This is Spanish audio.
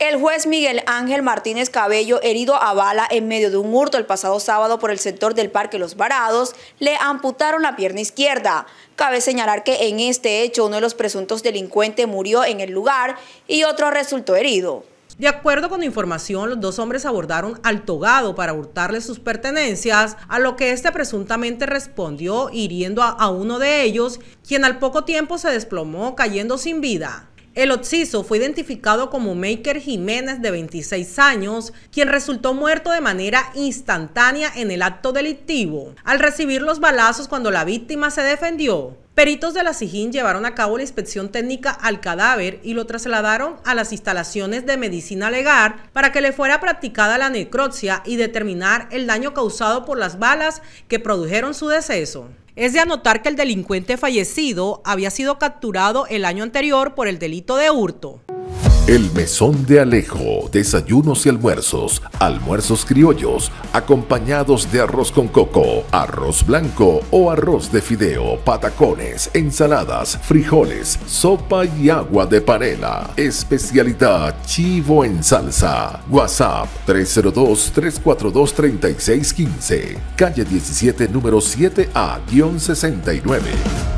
El juez Miguel Ángel Martínez Cabello, herido a bala en medio de un hurto el pasado sábado por el sector del Parque Los Varados, le amputaron la pierna izquierda. Cabe señalar que en este hecho uno de los presuntos delincuentes murió en el lugar y otro resultó herido. De acuerdo con información, los dos hombres abordaron al togado para hurtarle sus pertenencias, a lo que este presuntamente respondió hiriendo a uno de ellos, quien al poco tiempo se desplomó cayendo sin vida. El occiso fue identificado como Maker Jiménez, de 26 años, quien resultó muerto de manera instantánea en el acto delictivo, al recibir los balazos cuando la víctima se defendió. Peritos de la SIJIN llevaron a cabo la inspección técnica al cadáver y lo trasladaron a las instalaciones de medicina legal para que le fuera practicada la necropsia y determinar el daño causado por las balas que produjeron su deceso. Es de anotar que el delincuente fallecido había sido capturado el año anterior por el delito de hurto. El Mesón de Alejo, desayunos y almuerzos, almuerzos criollos, acompañados de arroz con coco, arroz blanco o arroz de fideo, patacones, ensaladas, frijoles, sopa y agua de panela. Especialidad chivo en salsa. WhatsApp 302-342-3615. Calle 17, número 7A-69.